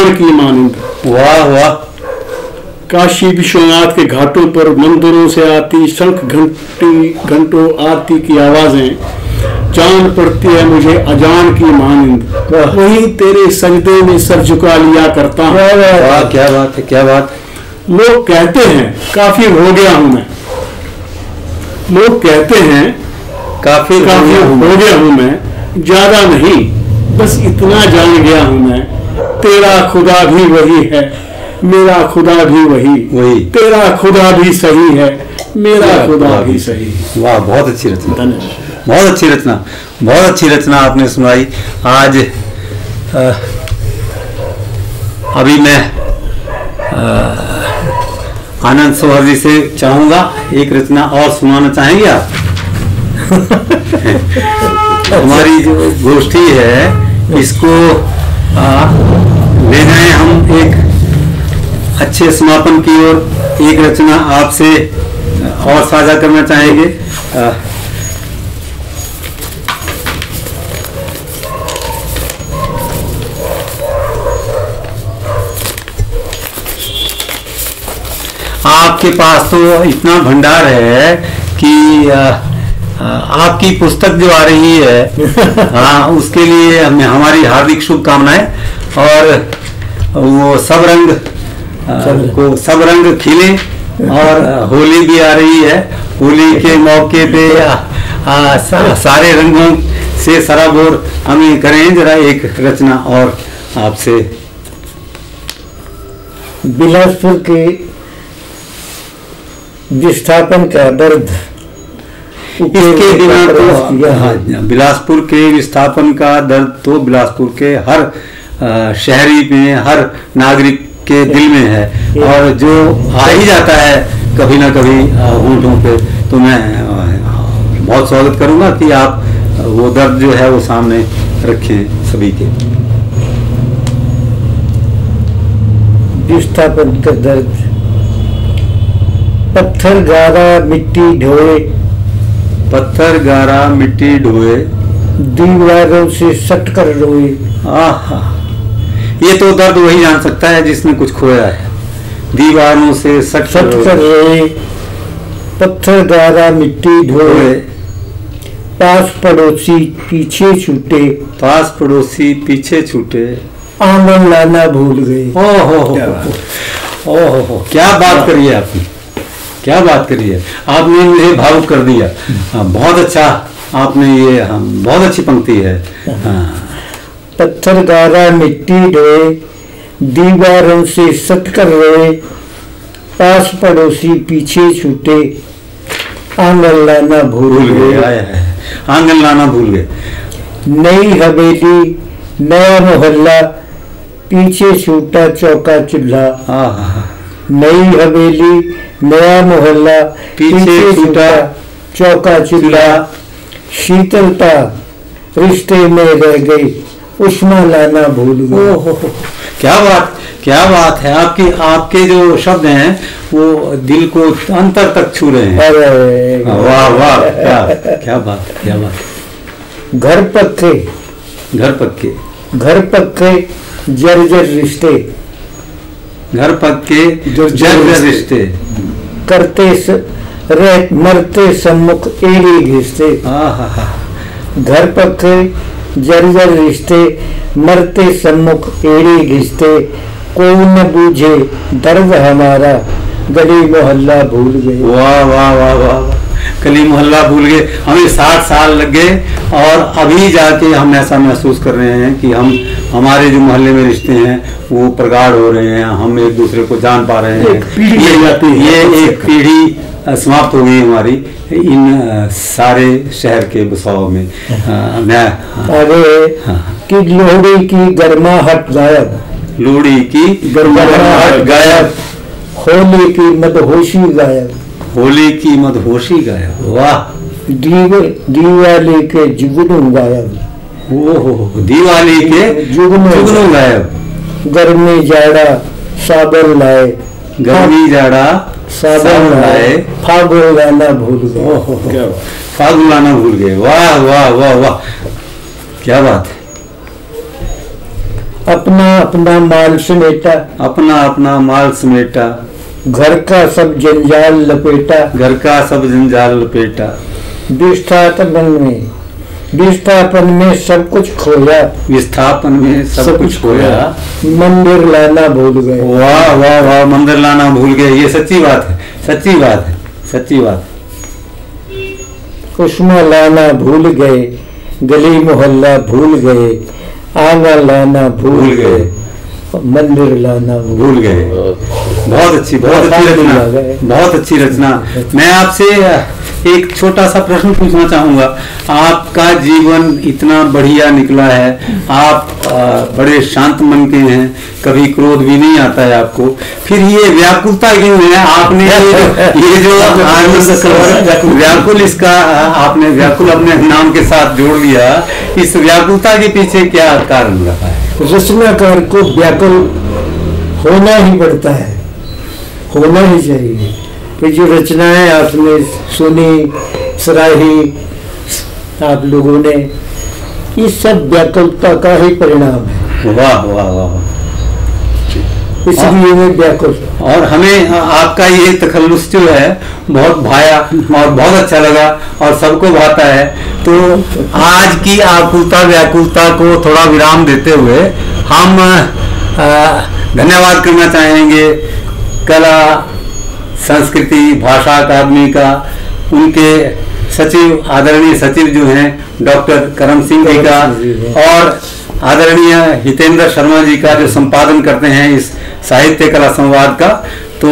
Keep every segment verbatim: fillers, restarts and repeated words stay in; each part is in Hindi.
अजान की मानिंद। वाह वाह। काशी विश्वनाथ के घाटों पर मंदिरों से आती शंख घंटी घंटों आरती की आवाजें जान पड़ती है मुझे अजान की मानिंद। वही तेरे सजदे में सर झुका लिया करता हूँ। वाह क्या बात है, क्या बात। लोग कहते हैं काफी हो गया हूं मैं, लोग कहते हैं काफी काफी हो गया हूं मैं, ज्यादा नहीं बस इतना जान गया हूं मैं। तेरा खुदा भी वही है, मेरा खुदा भी वही वही, तेरा खुदा भी सही है, मेरा खुदा भी सही। वाह बहुत अच्छी रचना, बहुत अच्छी रचना, बहुत अच्छी रचना आपने सुनाई आज। आ, अभी मैं आ, आनंद सोहर जी से चाहूंगा एक रचना और सुनाना चाहेंगे आप? हमारी जो गोष्ठी है इसको आ, ले जाएं हम एक अच्छे समापन की ओर। एक रचना आपसे और साझा करना चाहेंगे। आ, आपके पास तो इतना भंडार है कि आ, आपकी पुस्तक जो आ रही है हाँ उसके लिए हमें हमारी हार्दिक शुभकामनाएं। और वो सब रंग को सब रंग खिले। और होली भी आ रही है, होली के मौके पे आ, आ, सा, सारे रंगों से सराबोर हमें करें जरा एक रचना और आपसे। बिलासपुर के विस्थापन का दर्द, इसके बिना तो हाँ, बिलासपुर के विस्थापन का दर्द तो बिलासपुर के हर शहरी में, हर नागरिक के दिल में है और जो आ ही जाता है कभी ना कभी होंठों पे। तो मैं बहुत स्वागत करूंगा कि आप वो दर्द जो है वो सामने रखें सभी के। विस्थापन का दर्द। पत्थर गारा मिट्टी ढोए, पत्थर गारा मिट्टी ढोए, दीवारों से सट कर रोए। आहा, ये तो दर्द वही जान सकता है जिसने कुछ खोया है। दीवारों से सट सट कर रोए, पत्थर गारा मिट्टी ढोए, पास पड़ोसी पीछे छूटे, पास पड़ोसी पीछे छूटे, आंगन लाना भूल गए। ओहो ओहो, क्या बात करी है आपने, क्या बात करी है आपने, मुझे भावुक कर दिया। बहुत अच्छा आपने ये, हम बहुत अच्छी पंक्ति है। हाँ। पत्थर गारा मिट्टी ढोए, दीवारों से सट कर रोए, पास पड़ोसी पीछे छूटे, आंगन लाना भूल गए। आंगन लाना भूल गए। नई हवेली नया मोहल्ला, पीछे छूटा चौका चूल्हा। नई हवेली नया मोहल्ला, पीछे छूटा चौका चूल्हा, शीतलता रिश्ते में रह गई, उष्मा लाना भूल गए। ओहो, क्या बात, क्या बात है। आपकी आपके जो शब्द हैं वो दिल को अंतर तक छू रहे हैं। वाह वाह, क्या क्या बात, क्या बात। घर पक्के, घर पक्के, घर पक्के जर्जर रिश्ते, घर पक्के जर्जर रिश्ते, करते स, रह मरते सम्मुख एड़ी घिसते। घर पक्के जर्जर रिश्ते, मरते सम्मुख एड़ी घिसते, कोई न बूझे दर्द हमारा, गली मोहल्ला भूल गए। वाह वाह वाह वाह, गली मोहल्ला भूल गए। हमें साठ साल लग गए और अभी जाके हम ऐसा महसूस कर रहे हैं कि हम, हमारे जो मोहल्ले में रिश्ते हैं वो प्रगाढ़ हो रहे हैं, हम एक दूसरे को जान पा रहे हैं। ये, ये एक पीढ़ी समाप्त हो गई हमारी इन सारे शहर के बसाव में। आ, मैं अरे हाँ। कि लोहड़ी की गर्माहट गायब, लोहड़ी की गर्माहट गायब, होली की मदहोशी गायब, होली की मदहोशी गायब। वाह, दीव दिवाली के जुगनू गायब, ओहो, दिवाली के जुगनू गायब, गर्मी जाड़ा साबर लाए, गर्मी जाड़ा साबर लाए, फागुन लाना भूल गए। फागुन लाना भूल गए। वाह वाह वाह वाह, क्या बात है। अपना अपना माल समेटा, अपना अपना माल समेटा, घर का सब जंजाल लपेटा, घर का सब जंजाल लपेटा, विस्थापन में विस्थापन में सब कुछ खोया, विस्थापन में सब, सब कुछ खोया, मंदिर लाना भूल गए। वाह वाह वाह, मंदिर लाना भूल गए। ये सच्ची बात है, सच्ची बात है, सच्ची बात है। उष्मा लाना भूल गए, गली मोहल्ला भूल गए, आना लाना भूल गए, मंदिर लाना भूल गए। बहुत अच्छी, बहुत अच्छी रचना, बहुत अच्छी रचना। मैं आपसे एक छोटा सा प्रश्न पूछना चाहूंगा। आपका जीवन इतना बढ़िया निकला है, आप बड़े शांत मन के हैं, कभी क्रोध भी नहीं आता है आपको, फिर ये व्याकुलता क्यों है? आपने ये जो व्याकुल, इसका आपने व्याकुल अपने नाम के साथ जोड़ लिया, इस व्याकुलता के पीछे क्या कारण रहा है? रचनाकार को व्याकुल होना ही पड़ता है, होना ही चाहिए। कि जो रचनाएं आपने सुनी, सराही आप लोगों ने, इस सब व्याकुलता का ही परिणाम है। वाह वाह वाह, इसलिए मैं व्याकुल। और हमें आपका ये तखल्लुस जो है बहुत भाया और बहुत अच्छा लगा और सबको भाता है। तो आज की आकुलता व्याकुलता को थोड़ा विराम देते हुए हम धन्यवाद करना चाहेंगे कला संस्कृति भाषा अकादमी का, उनके सचिव आदरणीय सचिव जो हैं डॉक्टर करम सिंह जी का, और आदरणीय हितेंद्र शर्मा जी का जो संपादन करते हैं इस साहित्य कला संवाद का। तो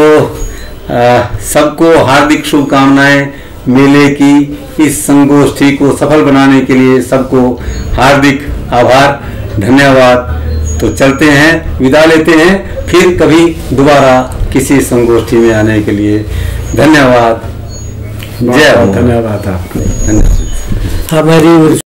सबको हार्दिक शुभकामनाएं। मेले की इस संगोष्ठी को सफल बनाने के लिए सबको हार्दिक आभार, धन्यवाद। तो चलते हैं, विदा लेते हैं, फिर कभी दोबारा किसी संगोष्ठी में आने के लिए। धन्यवाद। जय हो। धन्यवाद आपको। धन्यवाद। हमारी